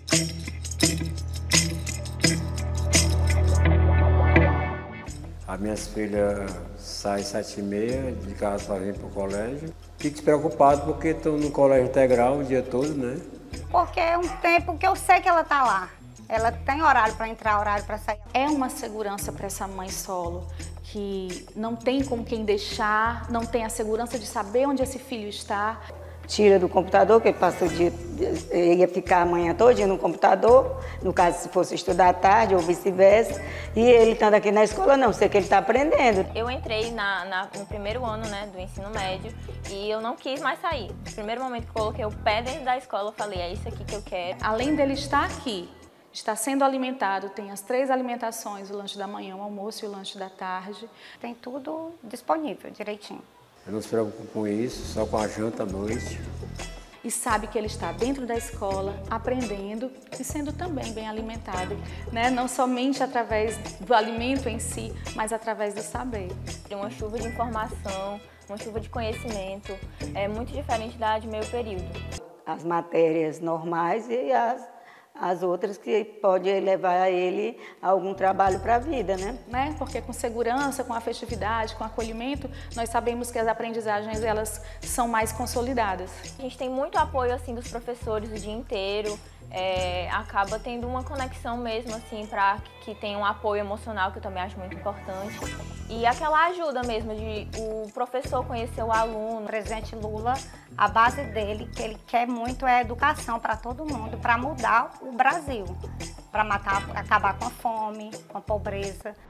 As minhas filhas saem 7h30 de casa para vir para o colégio. Fico despreocupado porque estou no colégio integral o dia todo, né? Porque é um tempo que eu sei que ela está lá. Ela tem horário para entrar, horário para sair. É uma segurança para essa mãe solo, que não tem com quem deixar, não tem a segurança de saber onde esse filho está. Tira do computador, que ele passa o dia, ia ficar a manhã toda no computador, no caso se fosse estudar à tarde ou vice-versa, e ele estando aqui na escola não, sei que ele está aprendendo. Eu entrei no primeiro ano, né, do ensino médio e eu não quis mais sair. No primeiro momento que coloquei o pé dentro da escola, eu falei, é isso aqui que eu quero. Além dele estar aqui, está sendo alimentado, tem as 3 alimentações, o lanche da manhã, o almoço e o lanche da tarde. Tem tudo disponível, direitinho. Eu não se preocupo com isso, só com a janta à noite. E sabe que ele está dentro da escola, aprendendo e sendo também bem alimentado, né? Não somente através do alimento em si, mas através do saber. Uma chuva de informação, uma chuva de conhecimento, é muito diferente da de meio período. As matérias normais e as outras que pode levar a ele a algum trabalho para a vida, né? Porque com segurança, com afetividade, com acolhimento, nós sabemos que as aprendizagens elas são mais consolidadas. A gente tem muito apoio assim dos professores o dia inteiro. Acaba tendo uma conexão mesmo assim para que tenha um apoio emocional, que eu também acho muito importante, e aquela ajuda mesmo de o professor conhecer o aluno. O presidente Lula, a base dele, que ele quer muito é educação para todo mundo, para mudar o Brasil, para acabar com a fome, com a pobreza.